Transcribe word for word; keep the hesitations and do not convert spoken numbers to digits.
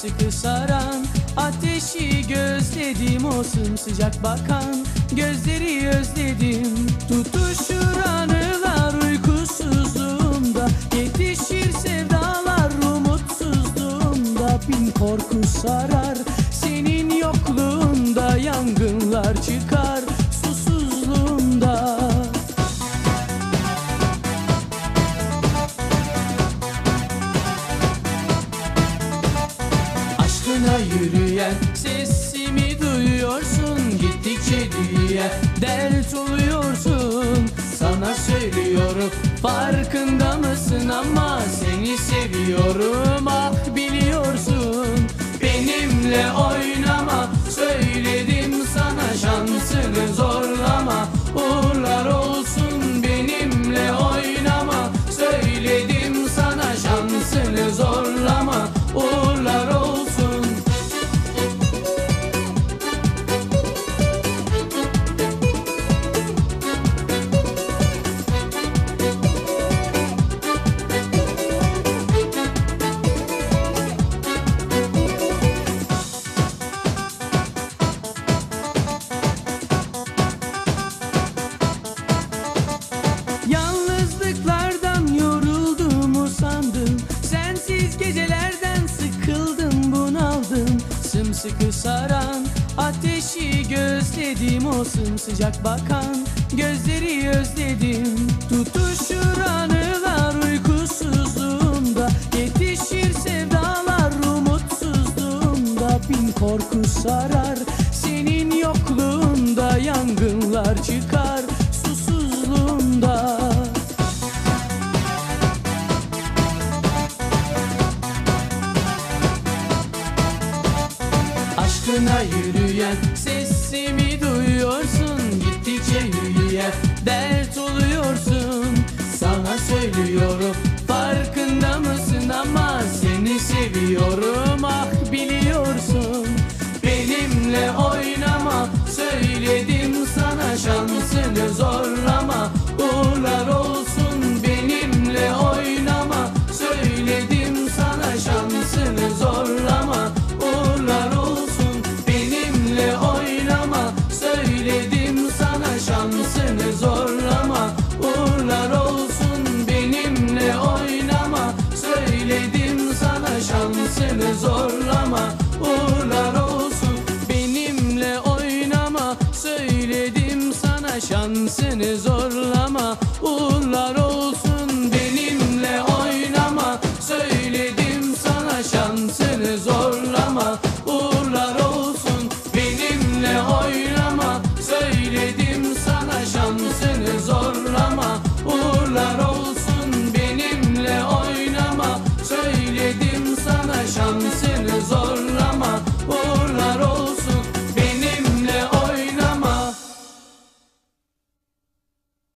sımsıkı saran ateşi gözledim, o sımsıcak bakan gözleri özledim. Tutuşur anılar uykusuzluğumda, yetişir sevdalar umutsuzluğumda. Bin korku sarar senin yokluğunda, yangınlar çıkar susuzluğumda. Aşkına yürüyen sesimi duyuyorsun, gittikçe büyüyen dert oluyorsun. Sana söylüyorum, farkında mısın, ama seni seviyorum, ah biliyorsun. Benimle oynama, söyledim sana, şansını zorlama, uğurlar olsun. Benimle oynama, söyledim sana, şansını zorlama, uğurlar olsun. Yalnızlıklardan yorulduğumu sandım, sensiz gecelerden sıkıldım, bunaldım. Sımsıkı saran ateşi gözledim, o sımsıcak bakan gözleri özledim. Tutuşur anılar uykusuzluğumda, yetişir sevdalar umutsuzluğumda. Bin korku sarar senin yokluğunda, yangınlar çıkar susuzluğumda. Aşkına yürüyen sesimi duyuyorsun, gittikçe yürüyen dert oluyorsun. Sana söylüyorum, farkında mısın, ama seni seviyorum, ah biliyorsun. Benimle oynama, söyledim sana, şansını zorlama, uğurlar olsun. Benimle oynama, söyledim sana, şansını zorlama, uğurlar olsun. Benimle oynama, söyledim sana, şansını zorlama, uğurlar olsun. Benimle oynama, söyledim sana, şansını zorlama, uğurlar olsun. Benimle oynama, söyledim sana, şansını zorlama, uğurlar olsun.